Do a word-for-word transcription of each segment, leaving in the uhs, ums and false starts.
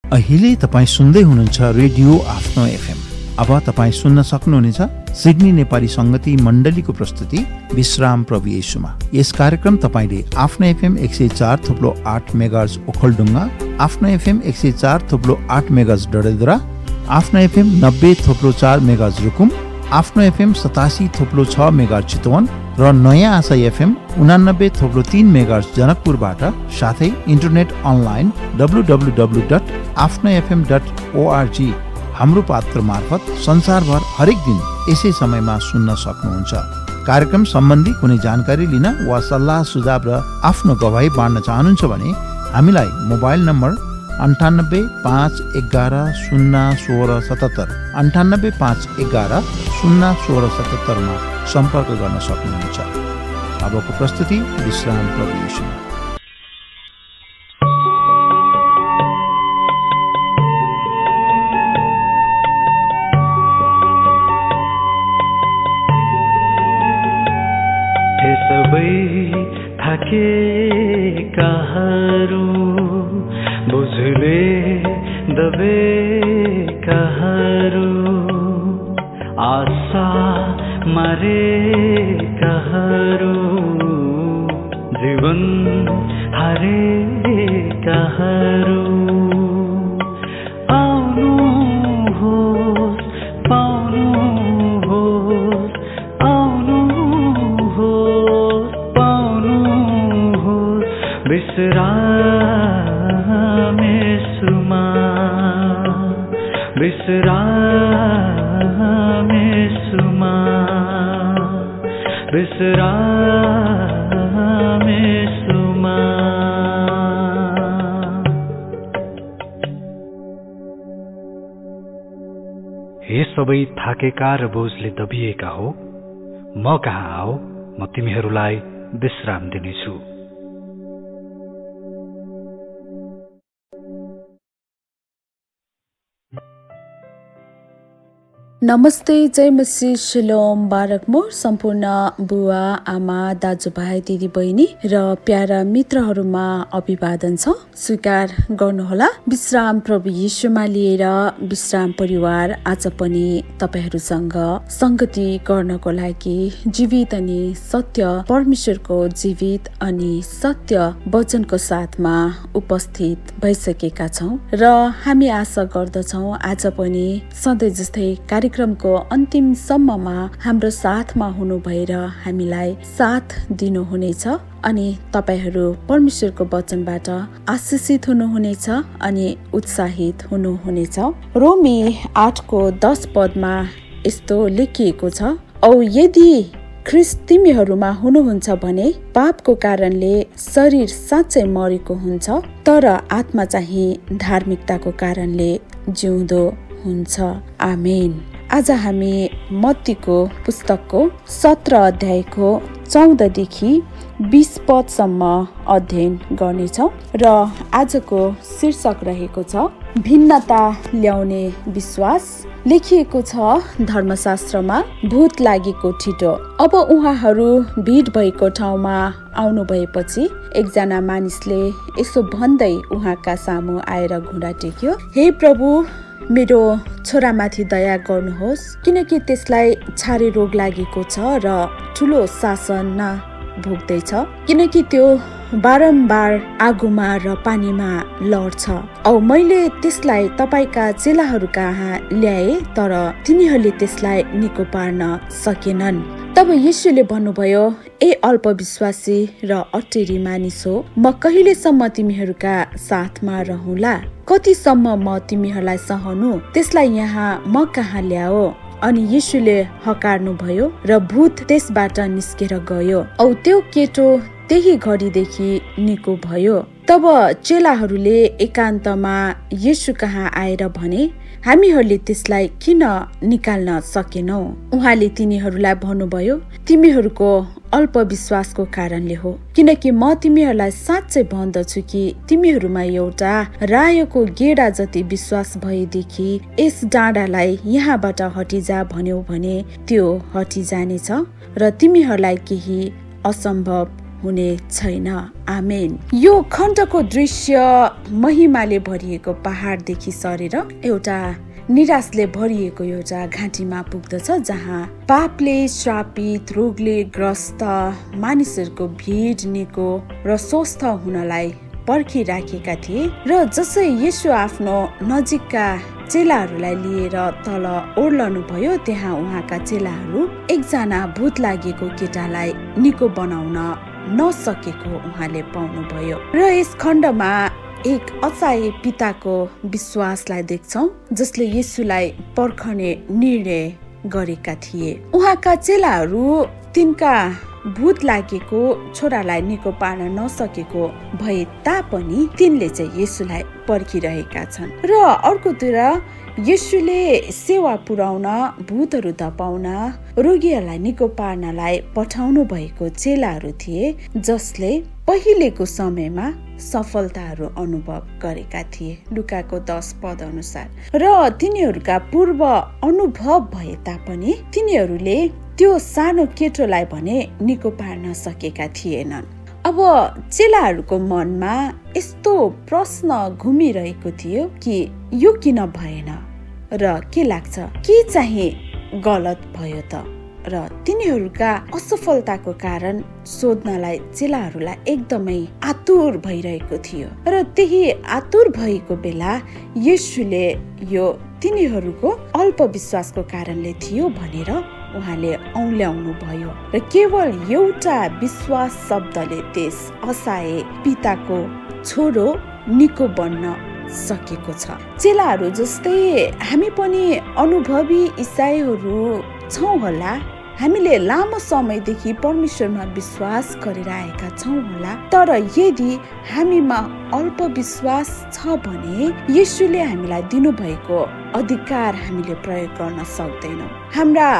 अहिले तपाईँ सुन्दै हुनुहुन्छ रेडियो आफ्नो एफएम। अब तपाईँ सुन्न सक्नुहुनेछ सिडनी नेपाली संगति मण्डलीको प्रस्तुति विश्राम प्रभु येशूमा। यस कार्यक्रम तपाईँले आफ्नो एफएम एक सय चार थुप्लो आठ मेगाहर्ज ओखलढुङ्गा, आफ्नो एफएम एक सय चार थुप्लो आठ मेगाहर्ज डडेलधुरा, आफ्नो एफएम नब्बे थुप्लो चार मेगाहर्ज रुकुम, आफ्नो एफएम सतासी थुप्लो छ मेगाहर्ज चितवन र नयाँ आशा एफएम उनानब्बे थुप्लो तीन मेगाहर्ज जनकपुरबाट, साथै internet online W W W dot आफ्नो एफएम डट ओआरजी हाम्रो पात्र मार्फत संसारभर हरेक दिन यसै समयमा सुन्न सक्नुहुन्छ। कार्यक्रम सम्बन्धी कुनै जानकारी लिन वा सल्लाह सुझाव र आफ्नो गवाही बाँड्न चाहनुहुन्छ भने हामीलाई मोबाइल नम्बर अन्ठानब्बे पाँच एघार शून्य सोह्र सतहत्तर अन्ठानब्बे पाँच एघार शून्य सोह्र सतहत्तरमा सम्पर्क गर्न सक्नुहुन्छ। अबको प्रस्तुति विश्राम प्रभु येशूमा। थाकेकाहरू बुझले दबेकाहरू आशा मारेकाहरू जीवन हारेकाहरू आउनुहोस् पाउनुहोस् आउनुहोस् पाउनुहोस् विश्राम येशूमा विश्राम येशूमा विश्राम येशूमा। हे सबै थाकेका र बोझले दबिएका हो, म कहाँ आओ, म तिमीहरूलाई विश्राम दिनेछु। नमस्ते, जय मसीह, शलोम, बारक मोर सम्पूर्ण बुवा आमा दाजुभाइ दिदी बहिनी र प्यारा मित्रहरूमा अभिवादन छ। स्वीकार गर्नुहोला विश्राम प्रभु येशूमा लिएर विश्राम परिवार आज पनि तपाईहरूसँग संगति गर्नको लागि जीवित अनि सत्य परमेश्वरको जीवित अनि सत्य वचनको साथमा उपस्थित भइसकेका छौं र हामी आशा गर्दछौं आज पनि सधैँ जस्तै कार्यक्रमको अन्तिम सम्ममा हाम्रो साथमा हुनु भएर हामीलाई साथ दिनुहुनेछ अनि तपाईहरू परमेश्वरको वचनबाट आशीषित हुनुहुनेछ अनि उत्साहित हुनुहुनेछ। रोमी आठको दस पदमा यस्तो लेखिएको छ, औ यदि ख्रीष्ट तिमीहरूमा हुनुहुन्छ भने पापको कारणले शरीर साँच्चै मरेको हुन्छ, तर आत्मा चाहिँ धार्मिकताको कारणले जिउँदो हुन्छ। आमेन। आज हामी मत्तीको पुस्तकको सत्र अध्यायको चौधदेखि बीस पदसम्म अध्ययन गर्नेछौँ र आजको शीर्षक रहेको छ भिन्नता ल्याउने विश्वास। लेखिएको छ धर्मशास्त्रमा भूत लागेको ठिटो। अब उहाँहरू भिड भएको ठाउँमा आउनु भएपछि एकजना मानिसले यसो भन्दै उहाँका सामु आएर घुँडा टेक्यो, हे प्रभु, मेरो छोरामाथि दया गर्नुहोस्, किनकि त्यसलाई छारे रोग लागेको छ र ठुलो शासन भोग्दैछ, किनकि त्यो बारम्बार आगोमा र पानीमा लड्छ। औ मैले त्यसलाई तपाईका चेलाहरू कहाँ ल्याए, तर तिनीहरूले त्यसलाई निको पार्न सकेनन्। तब येशूले भन्नुभयो, ए अल्पविश्वासी र अटेरी मानिस हो, म कहिलेसम्म तिमीहरूका साथमा रहूँला? कतिसम्म म तिमीहरूलाई सहनु? त्यसलाई यहाँ म कहाँ ल्याओ? अनि येशूले हकार्नु भयो र भूत त्यसबाट निस्केर गयो औ त्यो केटो त्यही घडीदेखि निको भयो। तब चेलाहरूले एकान्तमा येशू कहाँ आएर भने, हामीहरूले त्यसलाई किन निकाल्न सकेनौ? उहाँले तिनीहरूलाई भन्नुभयो, तिमीहरूको अल्पविश्वासको कारणले हो, किनकि म तिमीहरूलाई साँच्चै भन्दछु कि तिमीहरूमा एउटा रायोको गेडा जति विश्वास भएदेखि यस डाँडालाई यहाँबाट हटिजा भन्यौ भने त्यो हटिजानेछ र तिमीहरूलाई केही असम्भव हुने छैन। आमेन। यो खण्डको दृश्य महिमाले भरिएको पहाडदेखि सरेर एउटा निराशले भरिएको एउटा घाँटीमा पुग्दछ, जहाँ पापले श्रापित, रोगले ग्रस्त मानिसहरूको भिड निको र स्वस्थ हुनलाई पर्खिराखेका थिए। र जसै येशू आफ्नो नजिकका चेलाहरूलाई लिएर तल ओर्लनु भयो, त्यहाँ उहाँका चेलाहरू एकजना भूत लागेको केटालाई निको बनाउन नसकेको उहाँले पाउनुभयो। र यस खण्डमा एक अचाहिँ पिताको विश्वासलाई देख्छौं, जसले येशूलाई पर्खने निर्णय गरेका थिए। उहाँका चेलाहरू तिनका भूत लागेको छोरालाई निको पार्न नसकेको भए तापनि तिनले चाहिँ येशूलाई पर्खिरहेका छन्। र अर्कोतिर येशूले सेवा पुर्याउन, भूतहरू धपाउन, रोगीहरूलाई निको पार्नलाई पठाउनु भएको चेलाहरू थिए, जसले पहिलेको समयमा सफलताहरू अनुभव गरेका थिए, लुकाको दस पद अनुसार। र तिनीहरूका पूर्व अनुभव भए तापनि तिनीहरूले त्यो सानो केटोलाई भने निको पार्न सकेका थिएनन्। अब चेलाहरूको मनमा यस्तो प्रश्न घुमिरहेको थियो कि यो किन भएन र के लाग्छ, के चाहिँ गलत भयो त? र तिनीहरूका असफलताको कारण सोध्नलाई चेलाहरूलाई एकदमै आतुर भइरहेको थियो। र त्यही आतुर भएको बेला येशूले यो तिनीहरूको अल्प विश्वासको कारणले थियो भनेर उहाँले औल्याउनु भयो। र केवल एउटा विश्वास शब्दले त्यस असहाय पिताको छोरो निको बन्न सकेको छ। चेलाहरू जस्तै हामी पनि अनुभवी इसाईहरू छौं होला। हामीले लामो समयदेखि परमेश्वरमा विश्वास गरेर आएका छौं होला, तर यदि हामीमा अल्प विश्वास छ भने येशूले हामीलाई दिनुभएको अधिकार हामीले प्रयोग गर्न सक्दैनौं। हाम्रा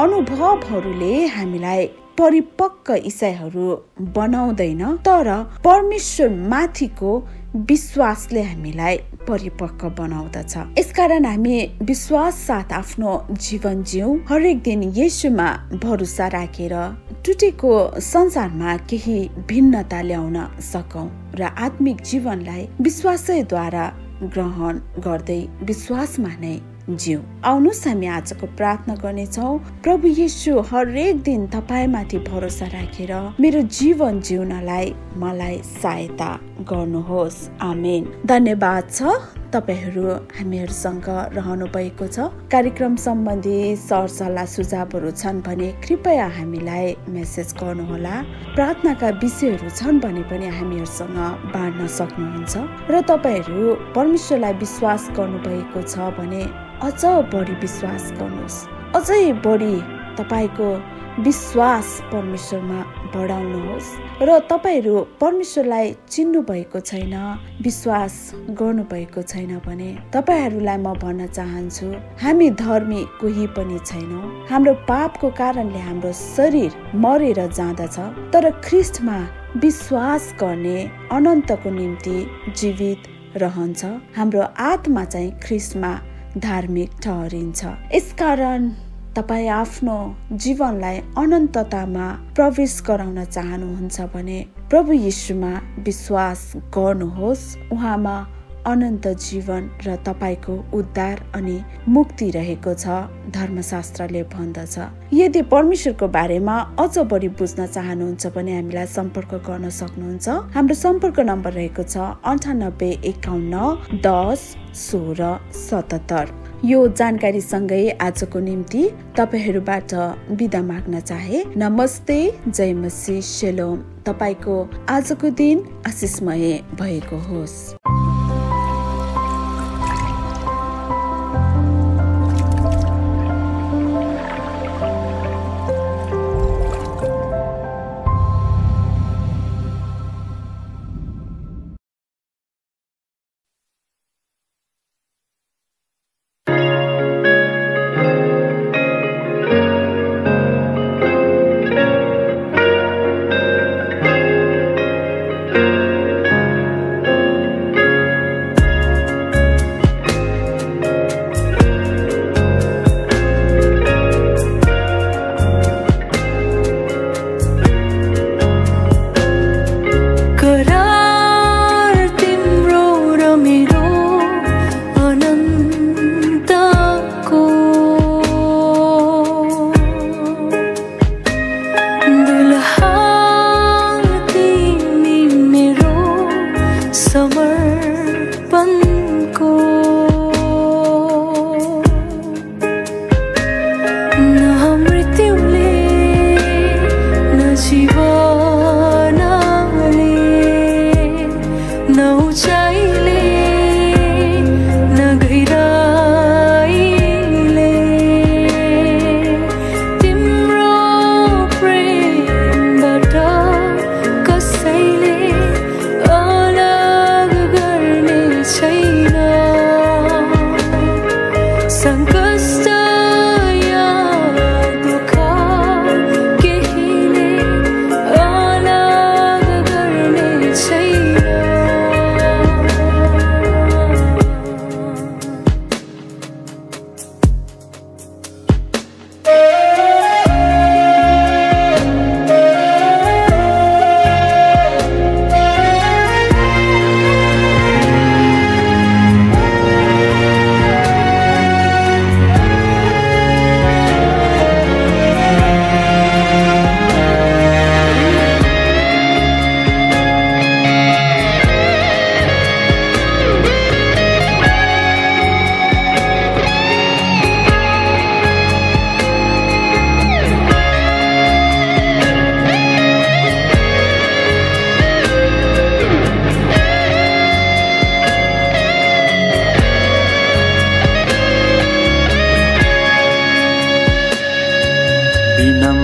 अनुभवहरूले हामीलाई परिपक्व इसाईहरू बनाउँदैन, तर परमेश्वर माथिको विश्वासले हामीलाई परिपक्व बनाउँदछ। यसकारण हामी विश्वास साथ आफ्नो जीवन जिउँ, हरेक दिन येशूमा भरोसा राखेर टुटेको संसारमा केही भिन्नता ल्याउन सकौं र आत्मिक जीवनलाई विश्वासैद्वारा ग्रहण गर्दै विश्वासमा नै जिउ। आउनुहोस् हामी आजको प्रार्थना गर्नेछौँ। प्रभु येशू, हरेक दिन तपाईमाथि भरोसा राखेर मेरो जीवन जिउनलाई मलाई सहायता गर्नुहोस्। आमेन। धन्यवाद छ तपाईहरू हामीहरूसँग रहनु भएको छ। कार्यक्रम सम्बन्धी सरसल्लाह सुझावहरू छन् भने कृपया हामीलाई मेसेज गर्नुहोला। प्रार्थनाका विषयहरू छन् भने पनि हामीहरूसँग बाँड्न सक्नुहुन्छ। र तपाईहरू परमेश्वरलाई विश्वास गर्नुभएको छ भने अझ बढी विश्वास गर्नुहोस्, अझै बढी तपाईको विश्वास परमेश्वरमा बढाउनुहोस्। र तपाईहरू परमेश्वरलाई चिन्नु भएको छैन, विश्वास गर्नु भएको छैन भने तपाईहरूलाई म भन्न चाहन्छु, हामी धर्मी कोही पनि छैनौं। हाम्रो पापको कारणले हाम्रो शरीर मरेर जाँदछ, तर ख्रीष्टमा विश्वास गर्ने अनन्तको निम्ति जीवित रहन्छ। हाम्रो आत्मा चाहिँ ख्रीष्टमा धार्मिक ठहरिन्छ। यसकारण तपाईँ आफ्नो जीवनलाई अनन्ततामा प्रवेश गराउन चाहनुहुन्छ भने प्रभु येशूमा विश्वास गर्नुहोस्। उहाँमा अनन्त जीवन र तपाईको उद्धार अनि मुक्ति रहेको छ, धर्मशास्त्रले भन्दछ। यदि परमेश्वरको बारेमा अझ बढी बुझ्न चाहनुहुन्छ भने हामीलाई सम्पर्क गर्न सक्नुहुन्छ। हाम्रो सम्पर्क नम्बर रहेको छ अन्ठानब्बे एकाउन्न दस सोह्र सतहत्तर। यो जानकारी सँगै आजको निम्ति तपाईहरूबाट बिदा माग्न चाहे। नमस्ते, जय मसीह, शेलोम। तपाईको आजको दिन आशिषमय भएको होस्।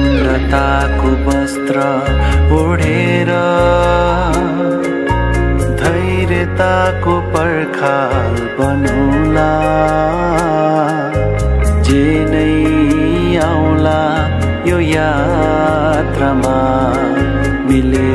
नम्रताको वस्त्र ओढेर धैर्यताको पर्खाल बनौला जे नै आउला यो यात्रामा मिले